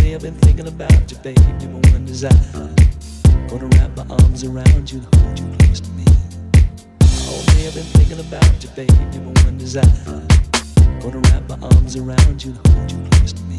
day I've been thinking about you, baby, my one desire. Gonna wrap my arms around you and hold you close to me. All day I've been thinking about you, baby, my one desire. Gonna wrap my arms around you and hold you close to me.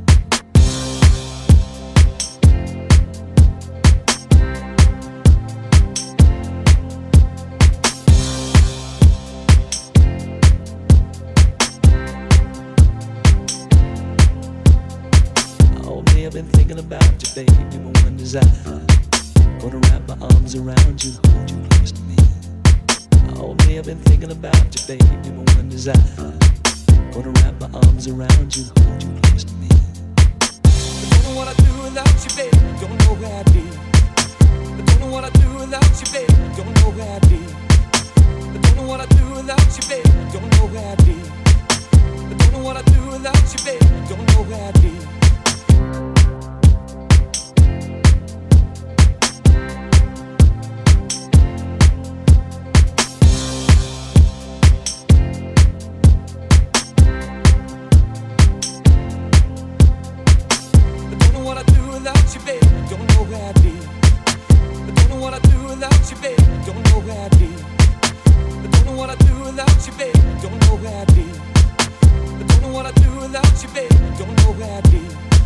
All day I've been thinking about you, baby, my one desire. Gonna wrap my arms around you and hold you close to me. All day I've been thinking about you, baby, my one desire. Gonna wrap my arms around you and hold you close to me. I don't know what I'd do without you, baby. Don't know where I'd be. I don't know what I'd do without you, baby. Don't know where I'd be. I don't know what I'd do without you, baby. Don't know where I'd be. I don't know what I'd do without you, baby. Don't know where I'd be. Without you, baby, don't know where I'd be. I don't know what I'd do without you, baby. Don't know where I'd be. I don't know what I'd do without you, baby. Don't know where I'd be. I don't know what I'd do without you, baby. Don't know where I'd be.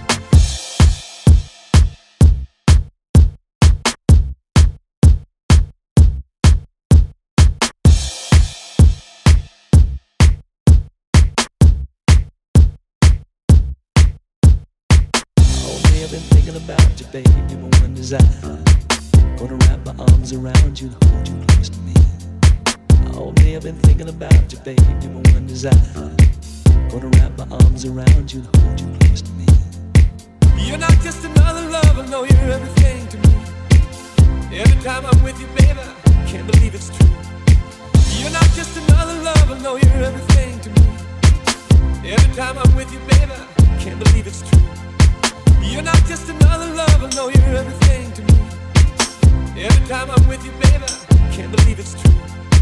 I've been thinking about you, baby, my one desire. Gonna wrap my arms around you and hold you close to me. All day I've been thinking about you, baby, my one desire. Gonna wrap my arms around you and hold you close to me. You're not just another lover, no, you're everything to me. Every time I'm with you, baby, I can't believe it's true. You're not just another lover, no, you're everything to me. Every time I'm with you, baby, I can't believe it's true. You're not just another lover, no, you're everything to me. Every time I'm with you, baby, I can't believe it's true.